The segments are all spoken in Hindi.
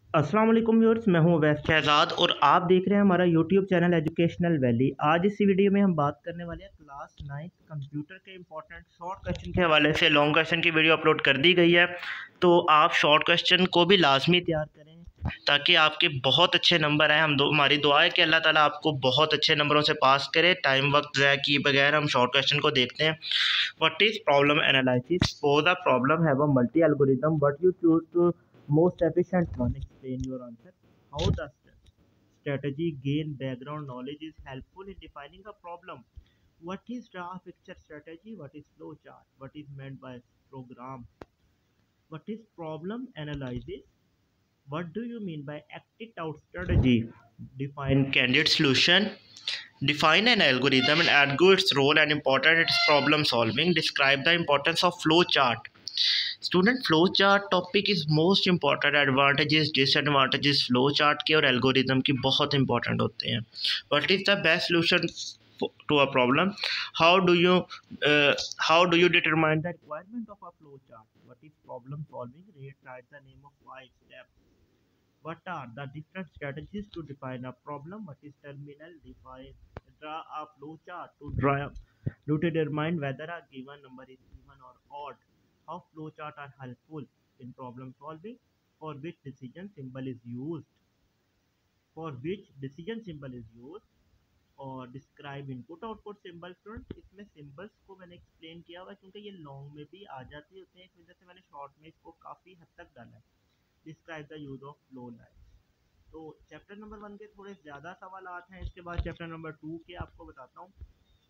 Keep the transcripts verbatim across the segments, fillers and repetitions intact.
अस्सलाम वालेकुम व्यूअर्स, मैं हूं अवैस शहजाद और आप देख रहे हैं हमारा यूट्यूब चैनल एजुकेशनल वैली। आज इस वीडियो में हम बात करने वाले हैं क्लास नाइन्थ कंप्यूटर के इंपॉर्टेंट शॉर्ट क्वेश्चन के हवाले से। लॉन्ग क्वेश्चन की वीडियो अपलोड कर दी गई है, तो आप शॉर्ट क्वेश्चन को भी लाजमी तैयार करें ताकि आपके बहुत अच्छे नंबर आए। हम दो हमारी दुआ है कि अल्लाह ताला आपको बहुत अच्छे नंबरों से पास करे। टाइम वक्त ज़ाया किए बगैर हम शॉर्ट क्वेश्चन को देखते हैं। What is problem analysis? Suppose a problem have a multi algorithm, what you choose to most efficient one. Explain your answer. How the strategy gain background knowledge is helpful in defining a problem? What is draft picture strategy? What is flow chart? What is meant by program? What is problem analysis? What do you mean by acted out strategy? Define candidate solution. Define an algorithm and argue its role and importance its problem solving. Describe the importance of flow chart. Student flow chart topic is most important. Advantages disadvantages flow chart के और एल्गोरिदम की बहुत इंपॉर्टेंट होते हैं। What is the best solution to a problem? How do you how do you determine the requirement of a flow chart? What is problem solving? Rate write the name of five steps. What are the different strategies to define a problem? What is terminal? Define draw a flow chart to draw to determine whether a given number is even or odd. How flowchart are helpful in problem solving? For which decision symbol is used? For which decision symbol is used? और describe input output symbol. Friends, इसमें सिंबल्स को मैंने एक्सप्लेन किया हुआ क्योंकि ये लॉन्ग में भी आ जाते होते हैं, इस वजह से मैंने शॉर्ट में इसको काफ़ी हद तक डाला है. Describe the use of flow line. तो चैप्टर नंबर वन के थोड़े ज़्यादा सवाल आते हैं. इसके बाद चैप्टर नंबर टू के आपको बताता हूँ.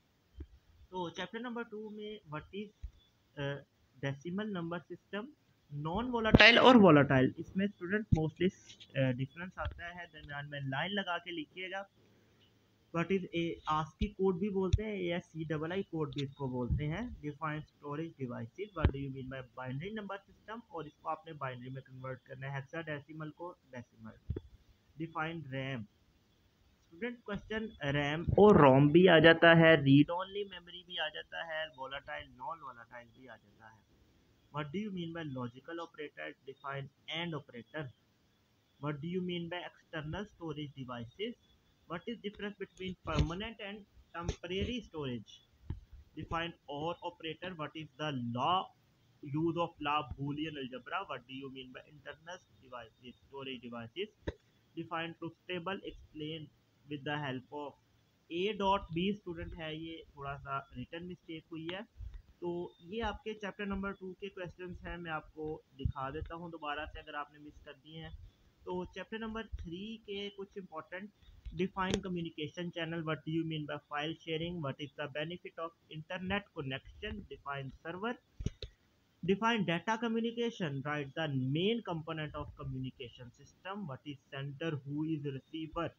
तो चैप्टर नंबर टू में what is decimal number system, non volatile और वोलाटाइल. इसमें स्टूडेंट मोस्टली डिफरेंस आता है, दरमियान में लाइन लगा के लिखिएगा. What is a ASCII code भी बोलते हैं, A S C double I code भी इसको बोलते हैं. Define storage devices. What do you mean by binary number system? और इसको आपने बाइनरी में कन्वर्ट करना है, हेक्साडेसिमल को decimal. Define RAM. Student question RAM और रोम भी आ जाता है, रीड ओनली मेमोरी भी आ जाता है, वोलाटाइल नॉन वोलाटाइल भी आ जाता है. What do you mean by logical operator? Define AND operator. What do you mean by external storage devices? What is difference between permanent and temporary storage? Define OR operator. What is the law use of law Boolean algebra? What do you mean by internal devices, storage devices? Define truth table. Explain with the help of A dot B. Student है, ये थोड़ा सा रिटर्न मिस्टेक हुई है. तो ये आपके चैप्टर नंबर टू के क्वेश्चंस हैं. मैं आपको दिखा देता हूँ दोबारा से अगर आपने मिस कर दिए हैं. तो चैप्टर नंबर थ्री के कुछ important. Define communication channel. What do you mean by file sharing? What is the benefit of internet connection? Define server. Define data communication. Write the main component of communication system. What is sender, who is receiver?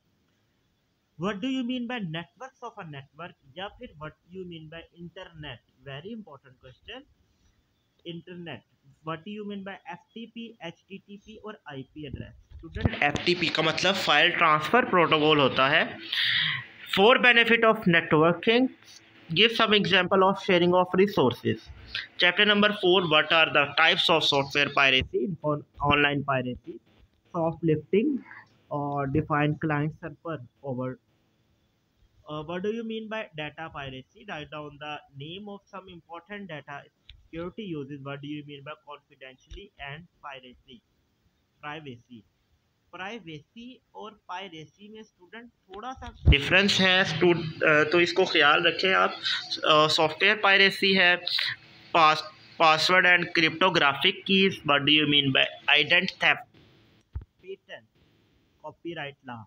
What do you mean by networks of a network? या फिर what do you mean by internet? Very important question. Internet. What do you mean by F T P, H T T P और I P address? Student, F T P का मतलब फाइल ट्रांसफर प्रोटोकॉल होता है. For benefit of networking, give some example of sharing of resources. Chapter number four. What are the types of software piracy? Online piracy, shoplifting, or define client server over. Uh, what do you mean by data piracy? Write down the name of some important data security uses. What do you mean by confidentially and piracy? Privacy. Privacy और पायरेसी में स्टूडेंट थोड़ा सा डिफरेंस है. स्टूड तो इसको ख्याल रखें आप. सॉफ्टवेयर पायरेसी है pass password and cryptographic keys. What do you mean by identity theft, patent, copyright law.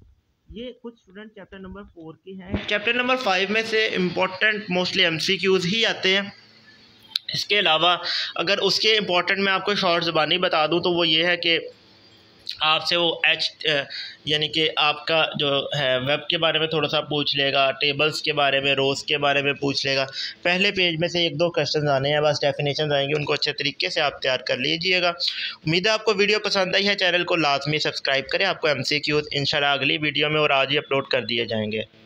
ये कुछ स्टूडेंट चैप्टर नंबर फोर के हैं. चैप्टर नंबर फाइव में से इम्पोर्टेंट मोस्टली एमसीक्यूज ही आते हैं. इसके अलावा अगर उसके इम्पोर्टेंट मैं आपको शॉर्ट ज़बानी बता दूं तो वो ये है कि आपसे वो एच यानी कि आपका जो है वेब के बारे में थोड़ा सा पूछ लेगा, टेबल्स के बारे में, रोज़ के बारे में पूछ लेगा. पहले पेज में से एक दो क्वेश्चन आने हैं, बस डेफिनेशन आएंगे, उनको अच्छे तरीके से आप तैयार कर लीजिएगा. उम्मीद है आपको वीडियो पसंद आई है. चैनल को लाजमी सब्सक्राइब करें. आपको एम सी क्यूज़ इंशाल्लाह अगली वीडियो में और आज ही अपलोड कर दिए जाएंगे.